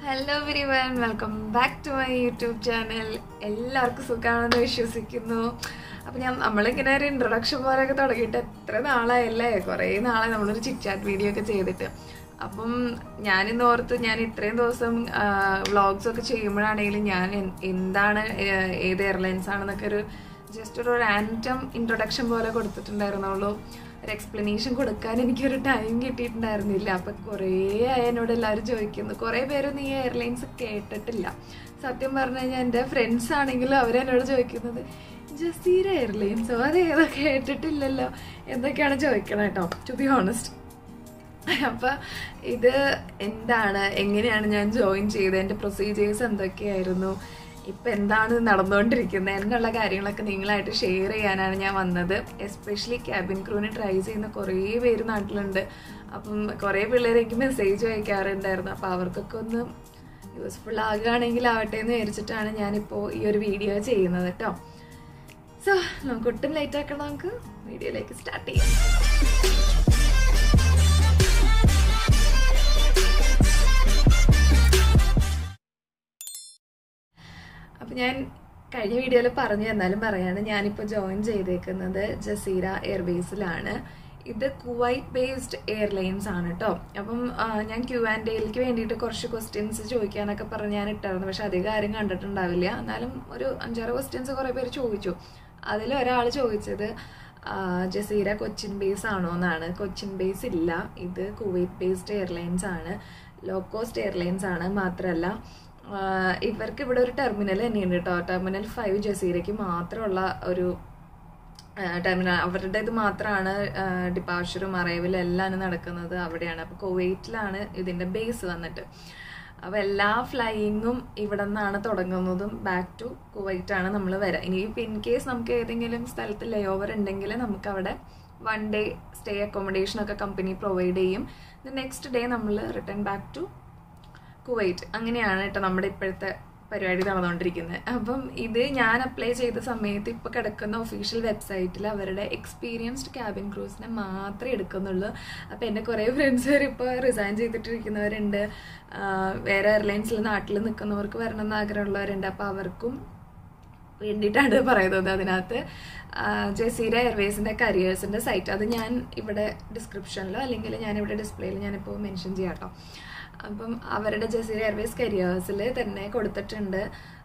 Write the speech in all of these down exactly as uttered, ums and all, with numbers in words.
Hello everyone, welcome back to my YouTube channel. എല്ലാവർക്കും സുഖമാണെന്ന് വിശ്വസിക്കുന്നു. അപ്പോൾ ഞാൻ നമ്മളിങ്ങനെ ഒരു ഇൻട്രൊഡക്ഷൻ പോലെയൊക്കെ തുടങ്ങിയിട്ട് എത്ര നാളായല്ലേ, കുറേ നാളായി നമ്മളൊരു ചിറ്റ് ചാറ്റ് വീഡിയോ ഒക്കെ ചെയ്തിട്ട്. അപ്പം ഞാനിന്ന് ഓർത്ത് ഞാൻ ഇത്രയും ദിവസം വ്ളോഗ്സ് ഒക്കെ ചെയ്യുമ്പോഴാണെങ്കിലും ഞാൻ എന്താണ് ഏത് എയർലൈൻസ് ആണെന്നൊക്കെ ഒരു ജസ്റ്റ് ഒരു റാൻഡം ഇൻട്രൊഡക്ഷൻ പോലെ കൊടുത്തിട്ടുണ്ടായിരുന്നുള്ളൂ. ഒരു എക്സ്പ്ലനേഷൻ കൊടുക്കാൻ എനിക്കൊരു ടൈം കിട്ടിയിട്ടുണ്ടായിരുന്നില്ല. അപ്പം കുറേ എന്നോട് എല്ലാവരും ചോദിക്കുന്നു, കുറേ പേരൊന്നും ഈ എയർലൈൻസ് കേട്ടിട്ടില്ല. സത്യം പറഞ്ഞു കഴിഞ്ഞാൽ എൻ്റെ ഫ്രണ്ട്സ് ആണെങ്കിലും അവരെന്നോട് ചോദിക്കുന്നത് ജസീര എയർലൈൻസോ അതേതോ കേട്ടിട്ടില്ലല്ലോ എന്തൊക്കെയാണ് ചോദിക്കണം കേട്ടോ, ടു ബി ഓണസ്റ്റ്. അപ്പം ഇത് എന്താണ്, എങ്ങനെയാണ് ഞാൻ ജോയിൻ ചെയ്തത്, എൻ്റെ പ്രൊസീജിയേഴ്സ് എന്തൊക്കെയായിരുന്നു, ഇപ്പം എന്താണ് നടന്നുകൊണ്ടിരിക്കുന്നത് എന്നുള്ള കാര്യങ്ങളൊക്കെ നിങ്ങളായിട്ട് ഷെയർ ചെയ്യാനാണ് ഞാൻ വന്നത്. എസ്പെഷ്യലി ക്യാബിൻ ക്രൂവിന് ട്രൈ ചെയ്യുന്ന കുറേ പേര് നാട്ടിലുണ്ട്. അപ്പം കുറേ പിള്ളേർ എനിക്ക് മെസ്സേജ് അയക്കാറുണ്ടായിരുന്നു. അപ്പോൾ അവർക്കൊക്കെ ഒന്ന് യൂസ്ഫുൾ ആകുകയാണെങ്കിൽ ആവട്ടെ എന്ന് വിചാരിച്ചിട്ടാണ് ഞാനിപ്പോൾ ഈ ഒരു വീഡിയോ ചെയ്യുന്നത് കേട്ടോ. സോ നമുക്ക് ഒട്ടും ലേറ്റ് ആക്കണം, നമുക്ക് വീഡിയോയിലേക്ക് സ്റ്റാർട്ട് ചെയ്യാം. അപ്പം ഞാൻ കഴിഞ്ഞ വീഡിയോയിൽ പറഞ്ഞു, എന്നാലും പറയാണ്, ഞാനിപ്പോൾ ജോയിൻ ചെയ്തേക്കുന്നത് ജസീര എയർബേസിലാണ്. ഇത് കുവൈറ്റ് ബേസ്ഡ് എയർലൈൻസ് ആണ് കേട്ടോ. അപ്പം ഞാൻ ക്യൂ ആൻഡ് എയിലേക്ക് വേണ്ടിയിട്ട് കുറച്ച് ക്വസ്റ്റ്യൻസ് ചോദിക്കാനൊക്കെ പറഞ്ഞ് ഞാൻ ഇട്ടായിരുന്നു. പക്ഷെ അധികം ആരും കണ്ടിട്ടുണ്ടാവില്ല. എന്നാലും ഒരു അഞ്ചാറ് ക്വസ്റ്റ്യൻസ് കുറേ പേര് ചോദിച്ചു. അതിൽ ഒരാൾ ചോദിച്ചത് ജസീര കൊച്ചിൻ ബേസ് ആണോ എന്നാണ്. കൊച്ചിൻ ബേസ് ഇല്ല, ഇത് കുവൈറ്റ് ബേസ്ഡ് എയർലൈൻസ് ആണ്, ലോ കോസ്റ്റ് എയർലൈൻസ് ആണ്. മാത്രമല്ല ഇവർക്ക് ഇവിടെ ഒരു ടെർമിനൽ തന്നെയുണ്ട് കേട്ടോ. ടെർമിനൽ ഫൈവ് ജസീരയ്ക്ക് മാത്രമുള്ള ഒരു ടെർമിനൽ, അവരുടെ ഇത് മാത്രമാണ് ഡിപ്പാർച്ചറും അറൈവലും എല്ലാം നടക്കുന്നത് അവിടെയാണ്. അപ്പോൾ കുവൈറ്റിലാണ് ഇതിൻ്റെ ബേസ് വന്നിട്ട്. അപ്പോൾ എല്ലാ ഫ്ലൈയിങ്ങും ഇവിടെ നിന്നാണ് തുടങ്ങുന്നതും ബാക്ക് ടു കുവൈറ്റാണ് നമ്മൾ വരിക. ഇനി ഇൻ കേസ് നമുക്ക് ഏതെങ്കിലും സ്ഥലത്ത് ലേ ഓവർ ഉണ്ടെങ്കിൽ നമുക്ക് അവിടെ വൺ ഡേ സ്റ്റേ അക്കോമഡേഷനൊക്കെ കമ്പനി പ്രൊവൈഡ് ചെയ്യും. നെക്സ്റ്റ് ഡേ നമ്മൾ റിട്ടേൺ ബാക്ക് ടു കുവൈറ്റ്. അങ്ങനെയാണ് കേട്ടോ നമ്മുടെ ഇപ്പോഴത്തെ പരിപാടി നടന്നുകൊണ്ടിരിക്കുന്നത്. അപ്പം ഇത് ഞാൻ അപ്ലൈ ചെയ്ത സമയത്ത് ഇപ്പോൾ കിടക്കുന്ന ഒഫീഷ്യൽ വെബ്സൈറ്റിൽ അവരുടെ എക്സ്പീരിയൻസ്ഡ് ക്യാബിൻ ക്രൂസിനെ മാത്രമേ എടുക്കുന്നുള്ളൂ. അപ്പോൾ എൻ്റെ കുറേ ഫ്രണ്ട്സ് വരെ ഇപ്പോൾ റിസൈൻ ചെയ്തിട്ടിരിക്കുന്നവരുണ്ട്, വേറെ എയർലൈൻസിൽ നാട്ടിൽ നിൽക്കുന്നവർക്ക് വരണമെന്ന് ആഗ്രഹമുള്ളവരുണ്ട്. അപ്പോൾ അവർക്കും വേണ്ടിയിട്ടാണ് പറയുന്നത്. അതിനകത്ത് ജസീര എയർവേസിൻ്റെ കരിയേഴ്സിൻ്റെ സൈറ്റ്, അത് ഞാൻ ഇവിടെ ഡിസ്ക്രിപ്ഷനിലോ അല്ലെങ്കിൽ ഞാനിവിടെ ഡിസ്പ്ലേയിൽ ഞാനിപ്പോൾ മെൻഷൻ ചെയ്യാം കേട്ടോ. അപ്പം അവരുടെ ജസീര എയർവേസ് കരിയേഴ്സിൽ തന്നെ കൊടുത്തിട്ടുണ്ട്.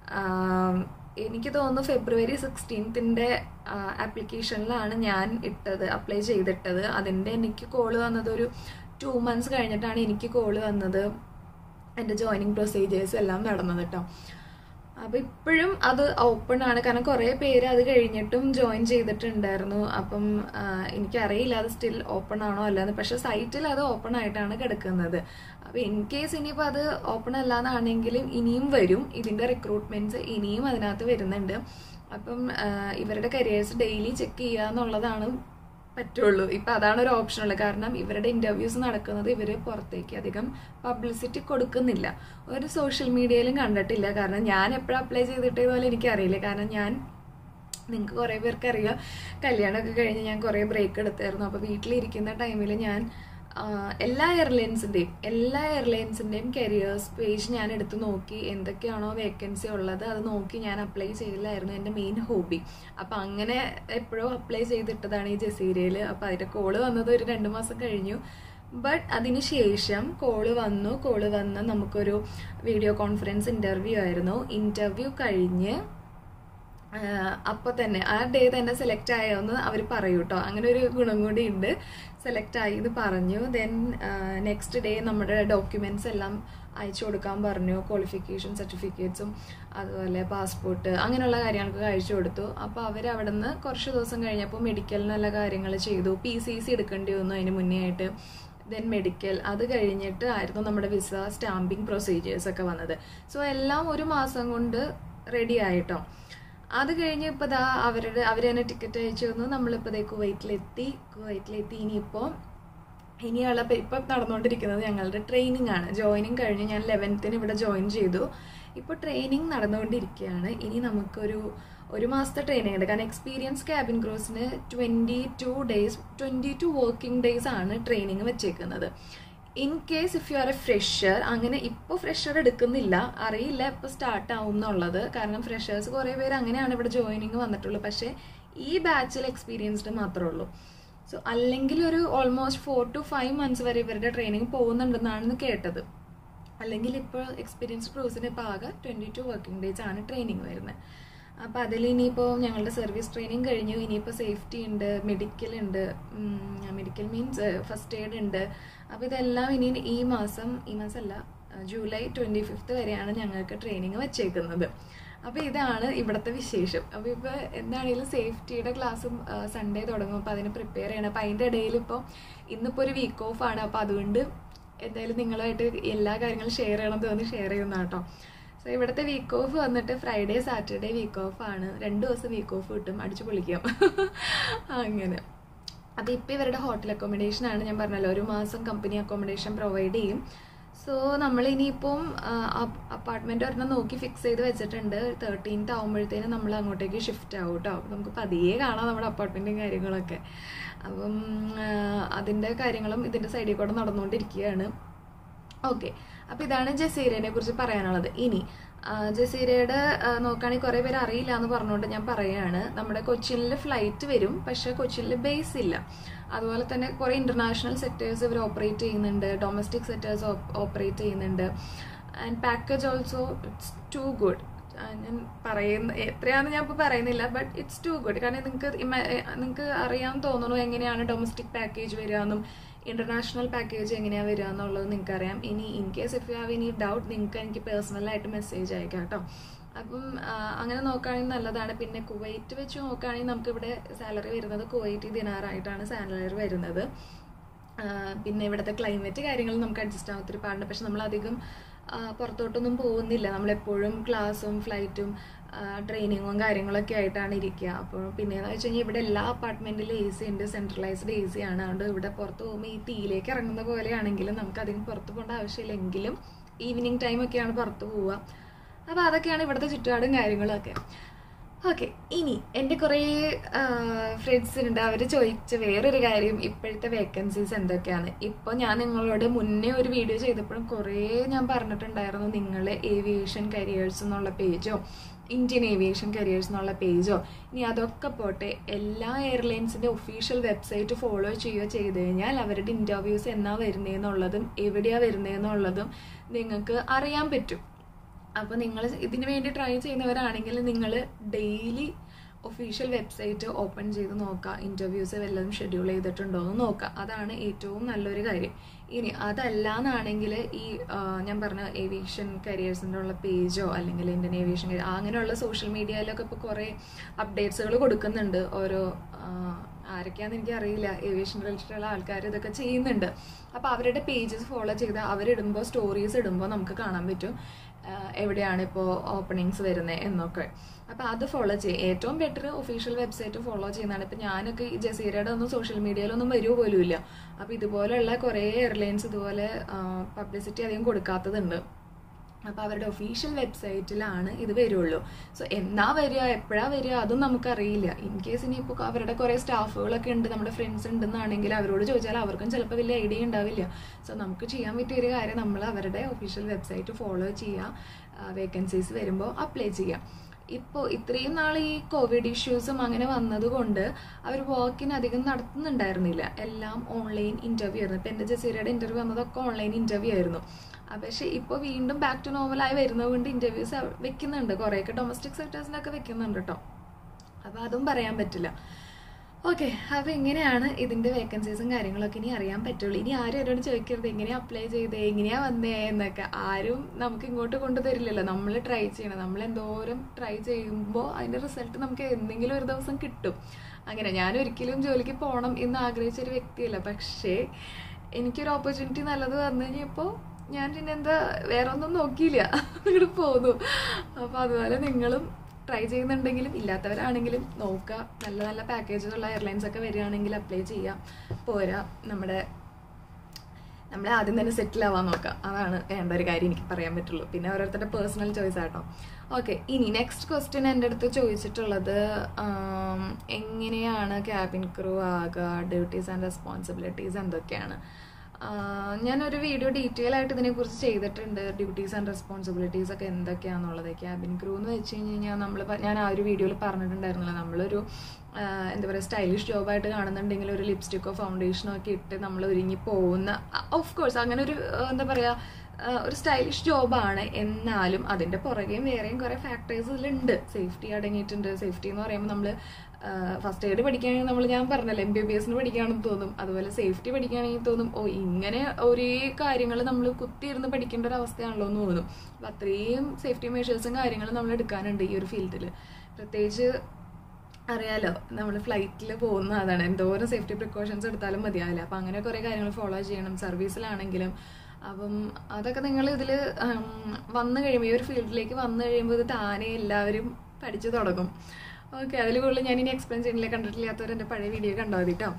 എനിക്ക് തോന്നുന്നു ഫെബ്രുവരി സിക്സ്റ്റീൻത്തിൻ്റെ ആപ്ലിക്കേഷനിലാണ് ഞാൻ ഇട്ടത്, അപ്ലൈ ചെയ്തിട്ടത്. അതിൻ്റെ എനിക്ക് കോള് വന്നത് ഒരു ടു മന്ത്സ് കഴിഞ്ഞിട്ടാണ് എനിക്ക് കോള് വന്നത്. എൻ്റെ ജോയിനിങ് പ്രൊസീജിയേഴ്സ് എല്ലാം നടന്നത് കേട്ടോ. അപ്പോൾ ഇപ്പോഴും അത് ഓപ്പൺ ആണ്, കാരണം കുറേ പേര് അത് കഴിഞ്ഞിട്ടും ജോയിൻ ചെയ്തിട്ടുണ്ടായിരുന്നു. അപ്പം എനിക്കറിയില്ല അത് സ്റ്റിൽ ഓപ്പൺ ആണോ അല്ലാന്ന്. പക്ഷെ സൈറ്റിൽ അത് ഓപ്പൺ ആയിട്ടാണ് കിടക്കുന്നത്. അപ്പോൾ ഇൻ കേസ് ഇനിയിപ്പോൾ അത് ഓപ്പൺ അല്ലാന്നാണെങ്കിലും ഇനിയും വരും, ഇതിൻ്റെ റിക്രൂട്ട്മെൻറ്റ്സ് ഇനിയും അതിനകത്ത് വരുന്നുണ്ട്. അപ്പം ഇവരുടെ കരിയേഴ്സ് ഡെയിലി ചെക്ക് ചെയ്യുക എന്നുള്ളതാണ് പറ്റുള്ളൂ. ഇപ്പം അതാണ് ഒരു ഓപ്ഷൻ ഉള്ളത്. കാരണം ഇവരുടെ ഇൻ്റർവ്യൂസ് നടക്കുന്നത് ഇവർ പുറത്തേക്ക് അധികം പബ്ലിസിറ്റി കൊടുക്കുന്നില്ല, ഒരു സോഷ്യൽ മീഡിയയിലും കണ്ടിട്ടില്ല. കാരണം ഞാൻ എപ്പോഴും അപ്ലൈ ചെയ്തിട്ടേ പോലെ എനിക്കറിയില്ല. കാരണം ഞാൻ, നിങ്ങൾക്ക് കുറേ പേർക്ക് അറിയാം, കല്യാണമൊക്കെ കഴിഞ്ഞ് ഞാൻ കുറേ ബ്രേക്ക് എടുത്തായിരുന്നു. അപ്പോൾ വീട്ടിലിരിക്കുന്ന ടൈമിൽ ഞാൻ എല്ലാ എയർലൈൻസിൻ്റെയും എല്ലാ എയർലൈൻസിൻ്റെയും കരിയേഴ്സ് പേജ് ഞാൻ എടുത്ത് നോക്കി, എന്തൊക്കെയാണോ വേക്കൻസി ഉള്ളത് അത് നോക്കി ഞാൻ അപ്ലൈ ചെയ്തില്ലായിരുന്നു എൻ്റെ മെയിൻ ഹോബി. അപ്പം അങ്ങനെ എപ്പോഴും അപ്ലൈ ചെയ്തിട്ടതാണ് ഈ ജസീരയിൽ. അപ്പോൾ അതിൻ്റെ കോള് വന്നത് ഒരു രണ്ട് മാസം കഴിഞ്ഞു. ബട്ട് അതിന് ശേഷം കോള് വന്നു. കോള് വന്ന് നമുക്കൊരു വീഡിയോ കോൺഫറൻസ് ഇൻ്റർവ്യൂ ആയിരുന്നു. ഇൻ്റർവ്യൂ കഴിഞ്ഞ് അപ്പോൾ തന്നെ ആ ഡേ തന്നെ സെലക്ട് ആയെന്ന് അവർ പറയൂ കേട്ടോ. അങ്ങനെ ഒരു ഗുണം കൂടി ഉണ്ട്, സെലക്ട് ആയി എന്ന് പറഞ്ഞു. ദെൻ നെക്സ്റ്റ് ഡേ നമ്മുടെ ഡോക്യുമെൻറ്റ്സ് എല്ലാം അയച്ചു കൊടുക്കാൻ പറഞ്ഞു, ക്വാളിഫിക്കേഷൻ സർട്ടിഫിക്കറ്റ്സും അതുപോലെ പാസ്പോർട്ട് അങ്ങനെയുള്ള കാര്യങ്ങളൊക്കെ അയച്ചു കൊടുത്തു. അപ്പോൾ അവർ അവിടെ നിന്ന് കുറച്ച് ദിവസം കഴിഞ്ഞപ്പോൾ മെഡിക്കലിനുള്ള കാര്യങ്ങൾ ചെയ്തു. പി സി സി എടുക്കേണ്ടി വന്നു അതിന് മുന്നേ ആയിട്ട്. ദെൻ മെഡിക്കൽ, അത് കഴിഞ്ഞിട്ട് ആയിരുന്നു നമ്മുടെ വിസ സ്റ്റാമ്പിങ് പ്രൊസീജിയേഴ്സൊക്കെ വന്നത്. സോ എല്ലാം ഒരു മാസം കൊണ്ട് റെഡി ആയിട്ടോ. അത് കഴിഞ്ഞ് ഇപ്പോൾ ദാ അവരുടെ അവർ തന്നെ ടിക്കറ്റ് അയച്ചു തന്നു. നമ്മളിപ്പോൾ ദേ കുവൈറ്റിലെത്തി കുവൈറ്റിലെത്തി ഇനിയിപ്പോൾ ഇനിയുള്ള ഇപ്പം നടന്നുകൊണ്ടിരിക്കുന്നത് ഞങ്ങളുടെ ട്രെയിനിങ് ആണ്. ജോയിനിങ് കഴിഞ്ഞ് ഞാൻ ലെവൻത്തിന് ഇവിടെ ജോയിൻ ചെയ്തു. ഇപ്പോൾ ട്രെയിനിങ് നടന്നുകൊണ്ടിരിക്കുകയാണ്. ഇനി നമുക്കൊരു ഒരു മാസത്തെ ട്രെയിനിങ് ഉണ്ട്. കാരണം എക്സ്പീരിയൻസ് ക്യാബിൻ ക്രൂസിന് twenty two days twenty two working days ആണ് ട്രെയിനിങ് വെച്ചേക്കുന്നത്. In case if you are a fresher, അങ്ങനെ ഇപ്പോൾ ഫ്രഷർ എടുക്കുന്നില്ല, അറിയില്ല ഇപ്പോൾ സ്റ്റാർട്ട് ആവും എന്നുള്ളത്. കാരണം ഫ്രഷേഴ്സ് കുറേ പേര് അങ്ങനെയാണ് ഇവിടെ ജോയിനിങ് വന്നിട്ടുള്ളൂ. പക്ഷേ ഈ ബാച്ചിൽ എക്സ്പീരിയൻസ്ഡ് മാത്രമേ ഉള്ളൂ. സോ അല്ലെങ്കിൽ ഒരു almost four to five months വരെ ഇവരുടെ ട്രെയിനിങ് പോകുന്നുണ്ടെന്നാണ് കേട്ടത്. അല്ലെങ്കിൽ ഇപ്പോൾ എക്സ്പീരിയൻസ് ക്രൂസിന് ഇപ്പോൾ ആകെ ട്വൻറ്റി ടു വർക്കിംഗ് ഡേയ്സ് ആണ് ട്രെയിനിങ് വരുന്നത്. അപ്പോൾ അതിൽ ഇനിയിപ്പോൾ ഞങ്ങളുടെ സർവീസ് ട്രെയിനിങ് കഴിഞ്ഞു. ഇനിയിപ്പോൾ സേഫ്റ്റി ഉണ്ട്, മെഡിക്കൽ ഉണ്ട്, മെഡിക്കൽ മീൻസ് ഫസ്റ്റ് എയ്ഡ് ഉണ്ട്. അപ്പോൾ ഇതെല്ലാം ഇനി ഈ മാസം ഈ മാസമല്ല ജൂലൈ ട്വൻറ്റി ഫിഫ്ത്ത് വരെയാണ് ഞങ്ങൾക്ക് ട്രെയിനിങ് വെച്ചേക്കുന്നത്. അപ്പോൾ ഇതാണ് ഇവിടുത്തെ വിശേഷം. അപ്പോൾ ഇപ്പോൾ എന്താണെങ്കിലും സേഫ്റ്റിയുടെ ക്ലാസ്സും സൺഡേ തുടങ്ങും. അപ്പോൾ അതിന് പ്രിപ്പയർ ചെയ്യണം. അപ്പോൾ അതിൻ്റെ ഇടയിൽ ഇപ്പോൾ ഇന്നിപ്പോൾ ഒരു വീക്ക് ഓഫ് ആണ്. അപ്പോൾ അതുകൊണ്ട് എന്തായാലും നിങ്ങളുമായിട്ട് എല്ലാ കാര്യങ്ങളും ഷെയർ ചെയ്യണം തോന്നി ഷെയർ ചെയ്യുന്ന കേട്ടോ. സോ ഇവിടുത്തെ വീക്ക് ഓഫ് വന്നിട്ട് ഫ്രൈഡേ സാറ്റർഡേ വീക്ക് ഓഫ് ആണ്. രണ്ട് ദിവസം വീക്ക് ഓഫ് കിട്ടും, അടിച്ചു പൊളിക്കാം അങ്ങനെ. അപ്പോൾ ഇപ്പോൾ ഇവരുടെ ഹോട്ടൽ അക്കോമഡേഷൻ ആണ്. ഞാൻ പറഞ്ഞല്ലോ ഒരു മാസം കമ്പനി അക്കോമഡേഷൻ പ്രൊവൈഡ് ചെയ്യും. സോ നമ്മൾ ഇനിയിപ്പം അപ്പാർട്ട്മെൻറ്റ് ഒരെണ്ണം നോക്കി ഫിക്സ് ചെയ്ത് വെച്ചിട്ടുണ്ട്. തേർട്ടീൻത്ത് ആകുമ്പോഴത്തേനും നമ്മൾ അങ്ങോട്ടേക്ക് ഷിഫ്റ്റ് ആവും കേട്ടോ. അപ്പോൾ നമുക്ക് പതിയെ കാണാം നമ്മുടെ അപ്പാർട്ട്മെൻറ്റും കാര്യങ്ങളൊക്കെ. അപ്പം അതിൻ്റെ കാര്യങ്ങളും ഇതിൻ്റെ സൈഡിൽ കൂടെ നടന്നുകൊണ്ടിരിക്കുകയാണ്. ഓക്കെ, അപ്പോൾ ഇതാണ് ജസീരനെ കുറിച്ച് പറയാനുള്ളത്. ഇനി ജസീരയുടെ നോക്കുകയാണെങ്കിൽ കുറേ പേര് അറിയില്ല എന്ന് പറഞ്ഞുകൊണ്ട് ഞാൻ പറയുകയാണ്. നമ്മുടെ കൊച്ചിനിൽ ഫ്ലൈറ്റ് വരും, പക്ഷേ കൊച്ചിനിൽ ബേസ് ഇല്ല. അതുപോലെ തന്നെ കുറേ ഇൻ്റർനാഷണൽ സെക്ടേഴ്സ് ഇവർ ഓപ്പറേറ്റ് ചെയ്യുന്നുണ്ട്, ഡൊമസ്റ്റിക് സെക്ടേഴ്സ് ഓപ്പറേറ്റ് ചെയ്യുന്നുണ്ട്. And package also it's too good. ഞാൻ പറയുന്ന എത്രയാണെന്ന് ഞാൻ ഇപ്പോൾ പറയുന്നില്ല, ബട്ട് ഇറ്റ്സ് ടു ഗുഡ്. കാരണം നിങ്ങൾക്ക് നിങ്ങൾക്ക് അറിയാൻ തോന്നുന്നു എങ്ങനെയാണ് ഡൊമസ്റ്റിക് പാക്കേജ് വരിക എന്നും ഇന്റർനാഷണൽ പാക്കേജ് എങ്ങനെയാണ് വരിക എന്നുള്ളത് നിങ്ങൾക്ക് അറിയാം. ഇനി in case if you have any doubt നിങ്ങൾക്ക് എനിക്ക് പേഴ്സണലായിട്ട് മെസ്സേജ് അയക്കാം കേട്ടോ. അപ്പം അങ്ങനെ നോക്കുകയാണെങ്കിൽ നല്ലതാണ്. പിന്നെ കുവൈറ്റ് വെച്ച് നോക്കുകയാണെങ്കിൽ നമുക്കിവിടെ സാലറി വരുന്നത് കുവൈറ്റ് ദിനാറായിട്ടാണ് സാലറി വരുന്നത്. പിന്നെ ഇവിടുത്തെ ക്ലൈമറ്റ് കാര്യങ്ങൾ നമുക്ക് അഡ്ജസ്റ്റ് ആവാൻ ഒത്തിരി പാടുണ്ട്. പക്ഷെ നമ്മളധികം പുറത്തോട്ടൊന്നും പോകുന്നില്ല. നമ്മളെപ്പോഴും ക്ലാസ്സും ഫ്ലൈറ്റും ട്രെയിനിങ്ങും കാര്യങ്ങളൊക്കെ ആയിട്ടാണ് ഇരിക്കുക. അപ്പോൾ പിന്നെയെന്ന് വെച്ച് കഴിഞ്ഞാൽ ഇവിടെ എല്ലാ അപ്പാർട്ട്മെൻറ്റിലും എ സി ഉണ്ട്, സെൻട്രലൈസ്ഡ് എ സി ആണ്. അതുകൊണ്ട് ഇവിടെ പുറത്ത് പോകുമ്പോൾ ഈ തീയിലേക്ക് ഇറങ്ങുന്ന പോലെയാണെങ്കിലും നമുക്ക് അധികം പുറത്ത് പോകേണ്ട ആവശ്യമില്ലെങ്കിലും ഈവനിങ് ടൈമൊക്കെയാണ് പുറത്ത് പോവുക. അപ്പോൾ അതൊക്കെയാണ് ഇവിടുത്തെ ചുറ്റുപാടും കാര്യങ്ങളൊക്കെ. ഓക്കെ, ഇനി എൻ്റെ കുറേ ഫ്രണ്ട്സിനുണ്ട്, അവർ ചോദിച്ച വേറൊരു കാര്യം ഇപ്പോഴത്തെ വേക്കൻസീസ് എന്തൊക്കെയാണ്. ഇപ്പോൾ ഞാൻ നിങ്ങളോട് മുന്നേ ഒരു വീഡിയോ ചെയ്തപ്പോഴും കുറേ ഞാൻ പറഞ്ഞിട്ടുണ്ടായിരുന്നു, നിങ്ങൾ ഏവിയേഷൻ കരിയേഴ്സ് എന്നുള്ള പേജോ ഇന്ത്യൻ ഏവിയേഷൻ കരിയേഴ്സ് എന്നുള്ള പേജോ ഇനി അതൊക്കെ പോട്ടെ, എല്ലാ എയർലൈൻസിൻ്റെ ഒഫീഷ്യൽ വെബ്സൈറ്റ് ഫോളോ ചെയ്യുകയോ ചെയ്ത് കഴിഞ്ഞാൽ അവരുടെ ഇൻ്റർവ്യൂസ് എന്നാ വരുന്നതെന്നുള്ളതും എവിടെയാണ് വരുന്നതെന്നുള്ളതും നിങ്ങൾക്ക് അറിയാൻ പറ്റും. അപ്പോൾ നിങ്ങൾ ഇതിനു വേണ്ടി ട്രൈ ചെയ്യുന്നവരാണെങ്കിൽ നിങ്ങൾ ഡെയിലി ഒഫീഷ്യൽ വെബ്സൈറ്റ് ഓപ്പൺ ചെയ്ത് നോക്കുക, ഇൻ്റർവ്യൂസ് വല്ലതും ഷെഡ്യൂൾ ചെയ്തിട്ടുണ്ടോ എന്ന് നോക്കുക. അതാണ് ഏറ്റവും നല്ലൊരു കാര്യം. ഇനി അതല്ല എന്നാണെങ്കിൽ ഈ ഞാൻ പറഞ്ഞ ഏവിയേഷൻ കരിയേഴ്സിൻ്റെ ഉള്ള പേജോ അല്ലെങ്കിൽ ഇന്ത്യൻ ഏവിയേഷൻ കരിയർ അങ്ങനെയുള്ള സോഷ്യൽ മീഡിയയിലൊക്കെ ഇപ്പോൾ കുറേ അപ്ഡേറ്റ്സുകൾ കൊടുക്കുന്നുണ്ട്. ഓരോ ആരൊക്കെയാണെന്ന് എനിക്കറിയില്ല, ഏവിയേഷൻ റിലേറ്റഡുള്ള ആൾക്കാർ ഇതൊക്കെ ചെയ്യുന്നുണ്ട്. അപ്പോൾ അവരുടെ പേജസ് ഫോളോ ചെയ്താൽ അവരിടുമ്പോൾ സ്റ്റോറീസ് ഇടുമ്പോൾ നമുക്ക് കാണാൻ പറ്റും എവിടെയാണ് ഇപ്പോൾ ഓപ്പണിങ്സ് വരുന്നത് എന്നൊക്കെ. അപ്പോൾ അത് ഫോളോ ചെയ്യും. ഏറ്റവും ബെറ്റർ ഒഫീഷ്യൽ വെബ്സൈറ്റ് ഫോളോ ചെയ്യുന്നതാണ്. ഇപ്പോൾ ഞാനൊക്കെ ഈ ജസീരയുടെ ഒന്നും സോഷ്യൽ മീഡിയയിലൊന്നും വരുമോ പോലും ഇല്ല. അപ്പോൾ ഇതുപോലെയുള്ള കുറേ എയർലൈൻസ് ഇതുപോലെ പബ്ലിസിറ്റി അധികം കൊടുക്കാത്തതുണ്ട്. അപ്പോൾ അവരുടെ ഒഫീഷ്യൽ വെബ്സൈറ്റിലാണ് ഇത് വരുള്ളൂ. സോ എന്നാ വരിക എപ്പോഴാണ് വരിക അതും നമുക്കറിയില്ല. ഇൻ കേസ് ഇനി ഇപ്പോൾ അവരുടെ കുറേ സ്റ്റാഫുകളൊക്കെ ഉണ്ട്, നമ്മുടെ ഫ്രണ്ട്സ് ഉണ്ടെന്നാണെങ്കിൽ അവരോട് ചോദിച്ചാൽ അവർക്കും ചിലപ്പോൾ വലിയ ഐഡിയ ഉണ്ടാവില്ല. സോ നമുക്ക് ചെയ്യാൻ പറ്റിയൊരു കാര്യം നമ്മൾ അവരുടെ ഒഫീഷ്യൽ വെബ്സൈറ്റ് ഫോളോ ചെയ്യുക, വേക്കൻസീസ് വരുമ്പോൾ അപ്ലൈ ചെയ്യാം. ഇപ്പോൾ ഇത്രയും നാൾ ഈ കോവിഡ് ഇഷ്യൂസും അങ്ങനെ വന്നതുകൊണ്ട് അവർ വാക്കിന് അധികം നടത്തുന്നുണ്ടായിരുന്നില്ല. എല്ലാം ഓൺലൈൻ ഇൻ്റർവ്യൂ ആയിരുന്നു. ഇപ്പോൾ എൻ്റെ ജസീരയുടെ ഇൻ്റർവ്യൂ വന്നതൊക്കെ ഓൺലൈൻ ഇൻ്റർവ്യൂ ആയിരുന്നു. പക്ഷേ ഇപ്പോൾ വീണ്ടും ബാക്ക് ടു നോർമലായി വരുന്നത് കൊണ്ട് ഇൻ്റർവ്യൂസ് വെക്കുന്നുണ്ട്. കുറേയൊക്കെ ഡൊമസ്റ്റിക് സെക്ടേഴ്സിനൊക്കെ വെക്കുന്നുണ്ട് കേട്ടോ. അപ്പോൾ അതും പറയാൻ പറ്റില്ല. ഓക്കെ, അപ്പോൾ ഇങ്ങനെയാണ് ഇതിൻ്റെ വേക്കൻസീസും കാര്യങ്ങളൊക്കെ ഇനി അറിയാൻ പറ്റുള്ളൂ. ഇനി ആരും എന്നോട് ചോദിക്കരുത് എങ്ങനെയാണ് അപ്ലൈ ചെയ്തേ എങ്ങനെയാണ് വന്നേ എന്നൊക്കെ. ആരും നമുക്ക് ഇങ്ങോട്ട് കൊണ്ടുതരില്ലല്ലോ, നമ്മൾ ട്രൈ ചെയ്യണം. നമ്മൾ എന്തോരം ട്രൈ ചെയ്യുമ്പോൾ അതിൻ്റെ റിസൾട്ട് നമുക്ക് എന്തെങ്കിലും ഒരു ദിവസം കിട്ടും. അങ്ങനെ ഞാൻ ഒരിക്കലും ജോലിക്ക് പോകണം എന്ന് ആഗ്രഹിച്ചൊരു വ്യക്തിയല്ല. പക്ഷേ എനിക്കൊരു ഓപ്പർച്യൂണിറ്റി നല്ലത് വന്നു കഴിഞ്ഞപ്പോൾ ഞാൻ പിന്നെ എന്താ വേറെ ഒന്നും നോക്കിയില്ല, ഇവിടെ പോന്നു. അപ്പോൾ അതുപോലെ നിങ്ങളും ട്രൈ ചെയ്യുന്നുണ്ടെങ്കിലും ഇല്ലാത്തവരാണെങ്കിലും നോക്കുക. നല്ല നല്ല പാക്കേജുള്ള എയർലൈൻസ് ഒക്കെ വരികയാണെങ്കിൽ അപ്ലൈ ചെയ്യാം. പോരാ നമ്മുടെ നമ്മളെ ആദ്യം തന്നെ സെറ്റിൽ ആവാൻ നോക്കാം. അതാണ് വേണ്ട ഒരു കാര്യം എനിക്ക് പറയാൻ പറ്റുള്ളൂ. പിന്നെ ഓരോരുത്തരുടെ പേഴ്സണൽ ചോയ്സ് ആട്ടോ. ഓക്കെ, ഇനി നെക്സ്റ്റ് ക്വസ്റ്റ്യൻ എൻ്റെ അടുത്ത് ചോദിച്ചിട്ടുള്ളത് എങ്ങനെയാണ് ക്യാബിൻ ക്രൂ ആകുക, ഡ്യൂട്ടീസ് ആൻഡ് റെസ്പോൺസിബിലിറ്റീസ് എന്തൊക്കെയാണ്. ഞാനൊരു വീഡിയോ ഡീറ്റെയിൽ ആയിട്ട് ഇതിനെക്കുറിച്ച് ചെയ്തിട്ടുണ്ട്, ഡ്യൂട്ടീസ് ആൻഡ് റെസ്പോൺസിബിലിറ്റീസ് ഒക്കെ എന്തൊക്കെയാണെന്നുള്ളത്. ക്യാബിൻ ക്രൂ എന്ന് വെച്ച് കഴിഞ്ഞ് കഴിഞ്ഞാൽ നമ്മൾ ഞാൻ ആ ഒരു വീഡിയോയിൽ പറഞ്ഞിട്ടുണ്ടായിരുന്നില്ല, നമ്മളൊരു എന്താ പറയുക സ്റ്റൈലിഷ് ജോബായിട്ട് കാണുന്നുണ്ടെങ്കിൽ ഒരു ലിപ്സ്റ്റിക്കോ ഫൗണ്ടേഷനോ ഒക്കെ ഇട്ട് നമ്മൾ ഒരുങ്ങി പോകുന്ന, ഓഫ് കോഴ്സ് അങ്ങനെ ഒരു എന്താ പറയുക ഒരു സ്റ്റൈലിഷ് ജോബാണ്. എന്നാലും അതിൻ്റെ പുറകെയും വേറെയും കുറേ ഫാക്ടേഴ്സ് ഇതിലുണ്ട്. സേഫ്റ്റി അടങ്ങിയിട്ടുണ്ട്. സേഫ്റ്റി എന്ന് പറയുമ്പോൾ നമ്മൾ ഫസ്റ്റ് എയ്ഡ് പഠിക്കുകയാണെങ്കിൽ നമ്മൾ ഞാൻ പറഞ്ഞല്ലോ എം ബി ബി എസിന് പഠിക്കുകയാണെന്ന് തോന്നും, അതുപോലെ സേഫ്റ്റി പഠിക്കുകയാണെങ്കിൽ തോന്നും ഓ ഇങ്ങനെ ഒരേ കാര്യങ്ങൾ നമ്മൾ കുത്തിയിരുന്ന് പഠിക്കേണ്ട ഒരു അവസ്ഥയാണല്ലോ എന്ന് തോന്നും. അപ്പം അത്രയും സേഫ്റ്റി മെഷേഴ്സും കാര്യങ്ങളും നമ്മൾ എടുക്കാനുണ്ട് ഈ ഒരു ഫീൽഡിൽ. പ്രത്യേകിച്ച് അറിയാലോ നമ്മൾ ഫ്ലൈറ്റിൽ പോകുന്ന അതാണ്, എന്തോരം സേഫ്റ്റി പ്രിക്കോഷൻസ് എടുത്താലും മതിയാവില്ല. അപ്പം അങ്ങനെ കുറേ കാര്യങ്ങൾ ഫോളോ ചെയ്യണം സർവീസിലാണെങ്കിലും. അപ്പം അതൊക്കെ നിങ്ങൾ ഇതിൽ വന്നു കഴിയുമ്പോൾ ഈ ഒരു ഫീൽഡിലേക്ക് വന്നു കഴിയുമ്പോൾ ഇത് താനെ എല്ലാവരും പഠിച്ചു തുടങ്ങും. ഓക്കെ, അതിൽ കൂടുതൽ ഞാനിനി എക്സ്പ്ലെയിൻ ചെയ്യുന്നില്ല, കണ്ടിട്ടില്ലാത്തവർ എൻ്റെ പഴയ വീഡിയോ കണ്ടാൽ മതി കേട്ടോ.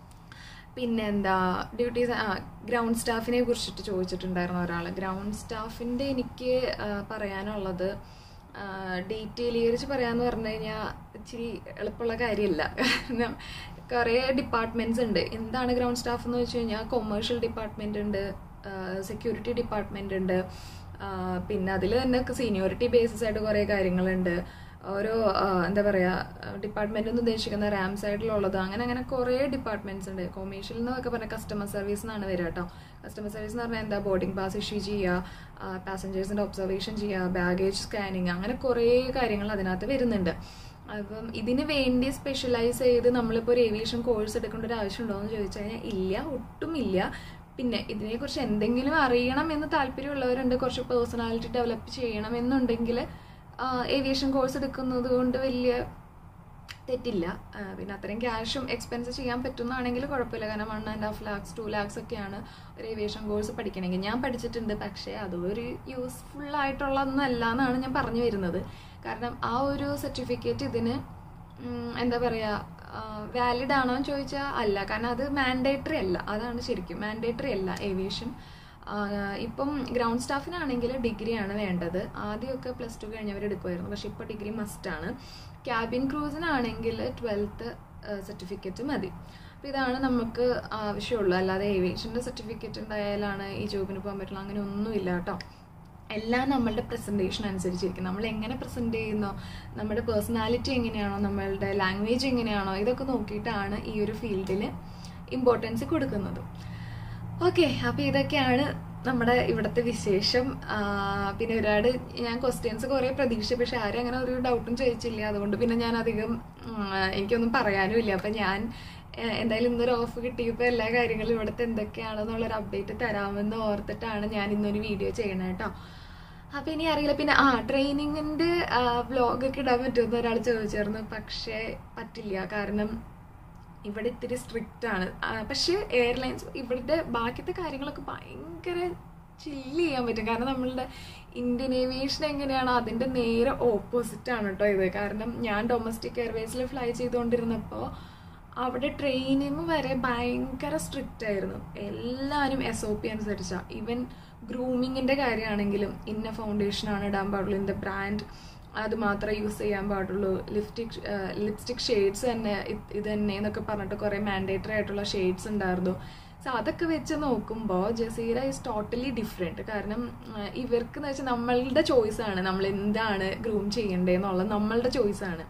പിന്നെ എന്താ ഡ്യൂട്ടീസ്, ആ ഗ്രൗണ്ട് സ്റ്റാഫിനെ കുറിച്ചിട്ട് ചോദിച്ചിട്ടുണ്ടായിരുന്നു ഒരാൾ. ഗ്രൗണ്ട് സ്റ്റാഫിൻ്റെ എനിക്ക് പറയാനുള്ളത് ഡീറ്റെയിലീകരിച്ച് പറയാമെന്ന് പറഞ്ഞു കഴിഞ്ഞാൽ ഇച്ചിരി എളുപ്പമുള്ള കാര്യമില്ല. കാരണം കുറേ ഡിപ്പാർട്ട്മെൻറ്റ്സ് ഉണ്ട്. എന്താണ് ഗ്രൗണ്ട് സ്റ്റാഫ് എന്ന് വെച്ച് കഴിഞ്ഞാൽ കൊമേഴ്ഷ്യൽ ഡിപ്പാർട്ട്മെൻ്റ് ഉണ്ട്, സെക്യൂരിറ്റി ഡിപ്പാർട്ട്മെൻ്റ് ഉണ്ട്, പിന്നെ അതിൽ തന്നെ സീനിയോറിറ്റി ബേസിസ് ആയിട്ട് കുറേ കാര്യങ്ങളുണ്ട്. ഓരോ എന്താ പറയുക ഡിപ്പാർട്ട്മെൻറ്റ് എന്ന് ഉദ്ദേശിക്കുന്ന റാം സൈഡിലുള്ളത്, അങ്ങനെ അങ്ങനെ കുറേ ഡിപ്പാർട്ട്മെൻറ്റ്സ് ഉണ്ട്. കൊമേഴ്ഷ്യൽ എന്നൊക്കെ പറഞ്ഞാൽ കസ്റ്റമർ സർവീസ് എന്നാണ് വരിക കേട്ടോ. കസ്റ്റമർ സർവീസ് എന്ന് പറഞ്ഞാൽ എന്താ ബോർഡിംഗ് പാസ് ഇഷ്യൂ ചെയ്യുക, പാസഞ്ചേഴ്സിൻ്റെ ഒബ്സർവേഷൻ ചെയ്യുക, ബാഗേജ് സ്കാനിങ്, അങ്ങനെ കുറേ കാര്യങ്ങൾ അതിനകത്ത് വരുന്നുണ്ട്. അപ്പം ഇതിന് വേണ്ടി സ്പെഷ്യലൈസ് ചെയ്ത് നമ്മളിപ്പോൾ ഒരു ഏവിയേഷൻ കോഴ്സ് എടുക്കേണ്ട ഒരു ആവശ്യമുണ്ടോ എന്ന് ചോദിച്ചു കഴിഞ്ഞാൽ ഇല്ല, ഒട്ടും ഇല്ല. പിന്നെ ഇതിനെക്കുറിച്ച് എന്തെങ്കിലും അറിയണം എന്ന് താല്പര്യമുള്ളവരുണ്ട്, കുറച്ച് പേഴ്സണാലിറ്റി ഡെവലപ്പ് ചെയ്യണം എന്നുണ്ടെങ്കിൽ ഏവിയേഷൻ കോഴ്സ് എടുക്കുന്നത് കൊണ്ട് വലിയ തെറ്റില്ല. പിന്നെ അത്രയും ക്യാഷും എക്സ്പെൻസ് ചെയ്യാൻ പറ്റുന്നതാണെങ്കിൽ കുഴപ്പമില്ല. കാരണം one and half lakhs to lakhs ഒക്കെയാണ് ഒരു ഏവിയേഷൻ കോഴ്സ് പഠിക്കണമെങ്കിൽ. ഞാൻ പഠിച്ചിട്ടുണ്ട്, പക്ഷേ അതൊരു യൂസ്ഫുൾ ആയിട്ടുള്ളതൊന്നല്ല എന്നാണ് ഞാൻ പറഞ്ഞു വരുന്നത്. കാരണം ആ ഒരു സർട്ടിഫിക്കറ്റ് ഇതിന് എന്താ പറയുക വാലിഡ് ആണോ എന്ന് ചോദിച്ചാൽ അല്ല. കാരണം അത് മാൻഡേറ്ററി അല്ല, അതാണ് ശരിക്കും മാൻഡേറ്ററി അല്ല ഏവിയേഷൻ. ഇപ്പം ഗ്രൗണ്ട് സ്റ്റാഫിനാണെങ്കിൽ ഡിഗ്രിയാണ് വേണ്ടത്. ആദ്യമൊക്കെ പ്ലസ് ടു കഴിഞ്ഞവർ എടുക്കുമായിരുന്നു, പക്ഷെ ഇപ്പോൾ ഡിഗ്രി മസ്റ്റാണ്. ക്യാബിൻ ക്രൂസിനാണെങ്കിൽ ട്വൽത്ത് സർട്ടിഫിക്കറ്റ് മതി. അപ്പോൾ ഇതാണ് നമുക്ക് ആവശ്യമുള്ളൂ. അല്ലാതെ ഏവിയേഷൻ്റെ സർട്ടിഫിക്കറ്റ് ഉണ്ടായാലാണ് ഈ ജോബിന് പോകാൻ പറ്റുള്ളൂ, അങ്ങനെ ഒന്നുമില്ല കേട്ടോ. എല്ലാം നമ്മളുടെ പ്രസൻറ്റേഷൻ അനുസരിച്ചിരിക്കും. നമ്മൾ എങ്ങനെ പ്രസൻറ്റ് ചെയ്യുന്നോ, നമ്മുടെ പേഴ്സണാലിറ്റി എങ്ങനെയാണോ, നമ്മളുടെ ലാംഗ്വേജ് എങ്ങനെയാണോ, ഇതൊക്കെ നോക്കിയിട്ടാണ് ഈ ഒരു ഫീൽഡിൽ ഇമ്പോർട്ടൻസ് കൊടുക്കുന്നത്. ഓക്കെ, അപ്പോൾ ഇതൊക്കെയാണ് നമ്മുടെ ഇവിടുത്തെ വിശേഷം. പിന്നെ ഒരുപാട് ഞാൻ ക്വസ്റ്റ്യൻസ് കുറേ പ്രതീക്ഷിച്ചു, പക്ഷെ ആരും അങ്ങനെ ഒരു ഡൗട്ടും ചോദിച്ചില്ല. അതുകൊണ്ട് പിന്നെ ഞാൻ അധികം എനിക്കൊന്നും പറയാനും ഇല്ല. അപ്പം ഞാൻ എന്തായാലും ഇന്നൊരു ഓഫ് കിട്ടിയപ്പോൾ എല്ലാ കാര്യങ്ങളും ഇവിടുത്തെ എന്തൊക്കെയാണെന്നുള്ളൊരു അപ്ഡേറ്റ് തരാമെന്ന് ഓർത്തിട്ടാണ് ഞാൻ ഇന്നൊരു വീഡിയോ ചെയ്യണത് കേട്ടോ. അപ്പം ഇനി അറിയില്ല. പിന്നെ ആ ട്രെയിനിങ്ങിൻ്റെ വ്ലോഗൊക്കെ ഇടാൻ പറ്റുമെന്ന് ഒരാൾ ചോദിച്ചിരുന്നു, പക്ഷേ പറ്റില്ല. കാരണം ഇവിടെ ഇത്തിരി സ്ട്രിക്റ്റ് ആണ്. പക്ഷേ എയർലൈൻസ് ഇവിടുത്തെ ബാക്കിയത്തെ കാര്യങ്ങളൊക്കെ ഭയങ്കര ചില്ല് ചെയ്യാൻ പറ്റും. കാരണം നമ്മളുടെ ഇന്ത്യൻ ഏവിയേഷൻ എങ്ങനെയാണോ അതിൻ്റെ നേരെ ഓപ്പോസിറ്റ് ആണ് കേട്ടോ ഇത്. കാരണം ഞാൻ ഡൊമസ്റ്റിക് എയർവേസിൽ ഫ്ലൈ ചെയ്തുകൊണ്ടിരുന്നപ്പോൾ അവിടെ ട്രെയിനിങ് വരെ ഭയങ്കര സ്ട്രിക്റ്റ് ആയിരുന്നു. എല്ലാവരും എസ് ഒ പി അനുസരിച്ചാണ്. ഈവൻ ഗ്രൂമിങ്ങിൻ്റെ കാര്യമാണെങ്കിലും ഇന്ന ഫൗണ്ടേഷനാണ് ഇടാൻ പാടുള്ളൂ, ഇന്ന ബ്രാൻഡ് അത് മാത്രമേ യൂസ് ചെയ്യാൻ പാടുള്ളൂ, ലിപ്സ്റ്റിക് ലിപ്സ്റ്റിക് ഷെയ്ഡ്സ് തന്നെ ഇത് തന്നെ എന്നൊക്കെ പറഞ്ഞിട്ട് കുറേ മാൻഡേറ്ററി ആയിട്ടുള്ള ഷെയ്ഡ്സ് ഉണ്ടായിരുന്നു. സോ അതൊക്കെ വെച്ച് നോക്കുമ്പോൾ ജസീറ ഈസ് ടോട്ടലി ഡിഫറെൻറ്റ്. കാരണം ഇവർക്ക് എന്ന് വെച്ചാൽ നമ്മളുടെ ചോയ്സാണ് നമ്മൾ എന്താണ് ഗ്രൂം ചെയ്യേണ്ടതെന്നുള്ളത് നമ്മളുടെ ചോയ്സാണ്.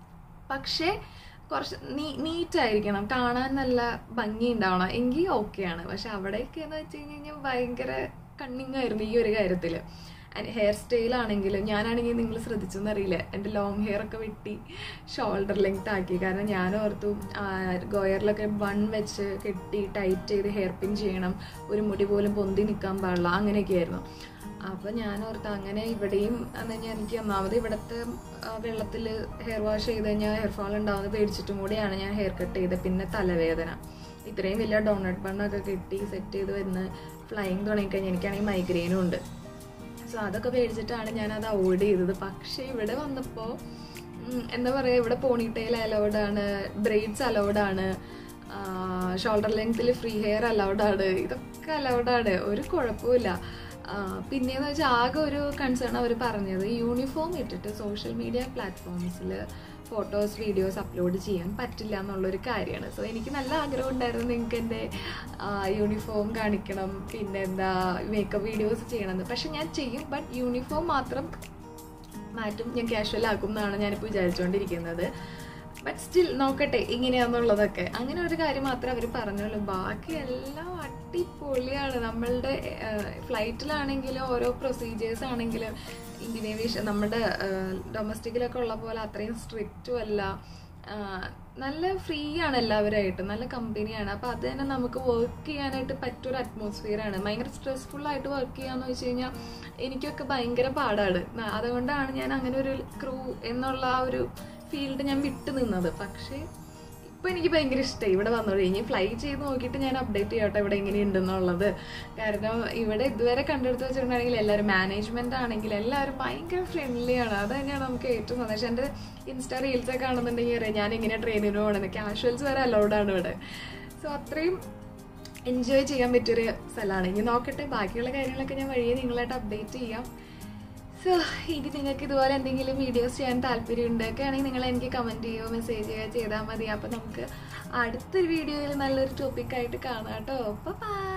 പക്ഷേ കുറച്ച് നീ നീറ്റായിരിക്കണം, കാണാൻ നല്ല ഭംഗി ഉണ്ടാവണം എങ്കിൽ ഓക്കെയാണ്. പക്ഷെ അവിടെയൊക്കെ എന്ന് വെച്ച് കഴിഞ്ഞ് കഴിഞ്ഞാൽ ഭയങ്കര കണ്ണിങ് ആയിരുന്നു ഈ ഒരു കാര്യത്തിൽ. ആൻഡ് ഹെയർ സ്റ്റൈലാണെങ്കിലും ഞാനാണെങ്കിൽ നിങ്ങൾ ശ്രദ്ധിച്ചെന്നറിയില്ല, എൻ്റെ ലോങ് ഹെയർ ഒക്കെ വെട്ടി ഷോൾഡർ ലെങ്ത് ആക്കി. കാരണം ഞാൻ ഓർത്തു ഗോയറിലൊക്കെ ബൺ വെച്ച് കെട്ടി ടൈറ്റ് ചെയ്ത് ഹെയർ പിൻ ചെയ്യണം, ഒരു മുടി പോലും പൊന്തി നിൽക്കാൻ പാടില്ല, അങ്ങനെയൊക്കെ ആയിരുന്നു. അപ്പോൾ ഞാൻ ഓർത്ത് അങ്ങനെ ഇവിടെയും എന്ന് കഴിഞ്ഞാൽ എനിക്ക് ഒന്നാമത് ഇവിടുത്തെ വെള്ളത്തിൽ ഹെയർ വാഷ് ചെയ്ത് കഴിഞ്ഞാൽ ഹെയർ ഫാൾ ഉണ്ടാവുന്നത് പേടിച്ചിട്ടും കൂടിയാണ് ഞാൻ ഹെയർ കട്ട് ചെയ്തത്. പിന്നെ തലവേദന, ഇത്രയും വലിയ ഡോണട്ട് ബണ്ണൊക്കെ കെട്ടി സെറ്റ് ചെയ്ത് വരുന്ന ഫ്ലൈങ് തുടങ്ങിക്കഴിഞ്ഞാൽ എനിക്കാണെങ്കിൽ മൈഗ്രെയിനും ഉണ്ട്. സോ അതൊക്കെ പേടിച്ചിട്ടാണ് ഞാനത് അവോയ്ഡ് ചെയ്തത്. പക്ഷേ ഇവിടെ വന്നപ്പോൾ എന്താ പറയുക, ഇവിടെ പോണിറ്റെയിൽ അലൗഡാണ്, ബ്രെയ്ഡ്സ് അലൗഡാണ്, ഷോൾഡർ ലെങ്ത്തിൽ ഫ്രീ ഹെയർ അലൗഡാണ്, ഇതൊക്കെ അലൗഡാണ്, ഒരു കുഴപ്പമില്ല. പിന്നെയെന്ന് വെച്ചാൽ ആകെ ഒരു കൺസേൺ അവർ പറഞ്ഞത് യൂണിഫോം ഇട്ടിട്ട് സോഷ്യൽ മീഡിയ പ്ലാറ്റ്ഫോംസിൽ ഫോട്ടോസ് വീഡിയോസ് അപ്ലോഡ് ചെയ്യാൻ പറ്റില്ല എന്നുള്ളൊരു കാര്യമാണ്. സോ എനിക്ക് നല്ല ആഗ്രഹം ഉണ്ടായിരുന്നു നിങ്ങൾക്ക് എൻ്റെ യൂണിഫോം കാണിക്കണം, പിന്നെ എന്താ മേക്കപ്പ് വീഡിയോസ് ചെയ്യണമെന്ന്. പക്ഷെ ഞാൻ ചെയ്യും, ബട്ട് യൂണിഫോം മാത്രം മാറ്റും, ഞാൻ കാഷ്വൽ ആക്കും എന്നാണ് ഞാനിപ്പോൾ വിചാരിച്ചുകൊണ്ടിരിക്കുന്നത്. ബട്ട് സ്റ്റിൽ നോക്കട്ടെ എങ്ങനെയാണെന്നുള്ളതൊക്കെ. അങ്ങനെ ഒരു കാര്യം മാത്രമേ അവർ പറഞ്ഞുള്ളൂ, ബാക്കി എല്ലാം അടിപൊളിയാണ്. നമ്മളുടെ ഫ്ലൈറ്റിലാണെങ്കിലും ഓരോ പ്രൊസീജിയേഴ്സ് ആണെങ്കിലും ഇന്ത്യൻ ഏവിയേഷൻ നമ്മുടെ ഡൊമസ്റ്റിക്കിലൊക്കെ ഉള്ള പോലെ അത്രയും സ്ട്രിക്റ്റും അല്ല, നല്ല ഫ്രീ ആണ് എല്ലാവരായിട്ടും, നല്ല കമ്പനിയാണ്. അപ്പോൾ അത് തന്നെ നമുക്ക് വർക്ക് ചെയ്യാനായിട്ട് പറ്റൊരു അറ്റ്മോസ്ഫിയറാണ്. ഭയങ്കര സ്ട്രെസ്ഫുള്ളായിട്ട് വർക്ക് ചെയ്യാന്ന് വെച്ച് കഴിഞ്ഞാൽ എനിക്കൊക്കെ ഭയങ്കര പാടാണ്. അതുകൊണ്ടാണ് ഞാൻ അങ്ങനെ ഒരു ക്രൂ എന്നുള്ള ആ ഒരു ഫീൽഡ് ഞാൻ വിട്ടു നിന്നത്. പക്ഷേ ഇപ്പം എനിക്ക് ഭയങ്കര ഇഷ്ടമായി ഇവിടെ വന്നോളൂ. ഇനി ഫ്ലൈ ചെയ്ത് നോക്കിയിട്ട് ഞാൻ അപ്ഡേറ്റ് ചെയ്യട്ടെ ഇവിടെ എങ്ങനെയുണ്ടെന്നുള്ളത്. കാരണം ഇവിടെ ഇതുവരെ കണ്ടെടുത്ത് വെച്ചിട്ടുണ്ടെങ്കിൽ എല്ലാവരും മാനേജ്മെന്റ് ആണെങ്കിൽ എല്ലാവരും ഭയങ്കര ഫ്രണ്ട്ലിയാണ്. അത് തന്നെയാണ് നമുക്ക് ഏറ്റവും സന്തോഷം. എൻ്റെ ഇൻസ്റ്റാ റീൽസൊക്കെ കാണുന്നുണ്ടെങ്കിൽ അറിയാം ഞാൻ ഇങ്ങനെ ട്രെയിനിന് പോകണമെന്ന്. കാഷ്വൽസ് വരെ അലൗഡാണ് ഇവിടെ. സോ അത്രയും എൻജോയ് ചെയ്യാൻ പറ്റിയൊരു സ്ഥലമാണ്. ഇനി നോക്കട്ടെ, ബാക്കിയുള്ള കാര്യങ്ങളൊക്കെ ഞാൻ വഴിയെ നിങ്ങളായിട്ട് അപ്ഡേറ്റ് ചെയ്യാം. സോ ഇനി നിങ്ങൾക്ക് ഇതുപോലെ എന്തെങ്കിലും വീഡിയോസ് ചെയ്യാൻ താല്പര്യമുണ്ട് ഒക്കെ ആണെങ്കിൽ നിങ്ങൾ എനിക്ക് കമൻറ്റ് ചെയ്യുകയോ മെസ്സേജ് ചെയ്യുകയോ ചെയ്താൽ മതി. അപ്പോൾ നമുക്ക് അടുത്തൊരു വീഡിയോയിൽ നല്ലൊരു ടോപ്പിക്കായിട്ട് കാണാം കേട്ടോ. ബൈ.